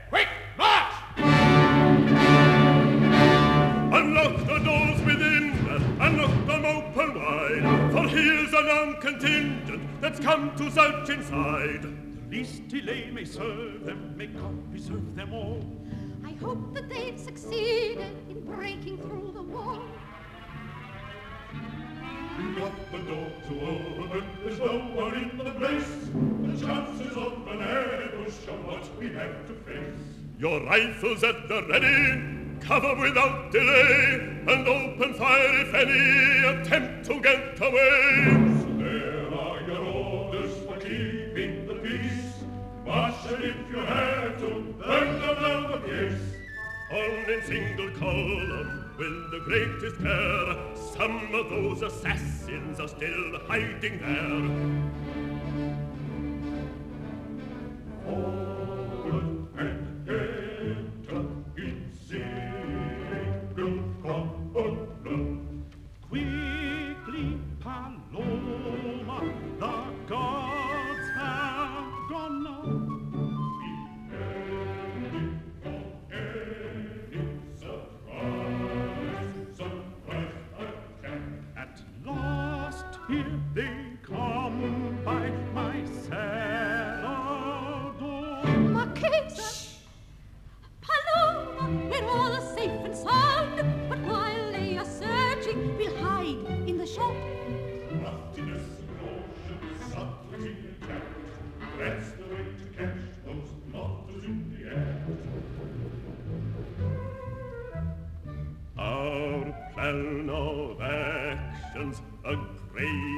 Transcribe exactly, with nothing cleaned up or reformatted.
Quick, march! Unlock the doors within, unlock them open wide, for here's an armed contingent that's come to search inside. The least delay may serve them, may God preserve them all. I hope that they've succeeded in breaking through the wall. We've got the door to open, there's no one in the place. The chances of an ambush are what we have to face. Your rifles at the ready, cover without delay, and open fire if any attempt to get away. So there are your orders for keeping the peace. Marshal if you have to, burn them down the place. On in single column, with the greatest care, some of those assassins are still hiding there. Forward and enter in single column. Quickly, Paloma, the gods have gone now. Here they come by my cellar door. Marchesa! Paloma, we're all safe and sound, but while they are searching, we'll hide in the shop. Craftiness, caution, subtlety, and tact, that's the way to catch those mothers in the act. Our plan of action's a great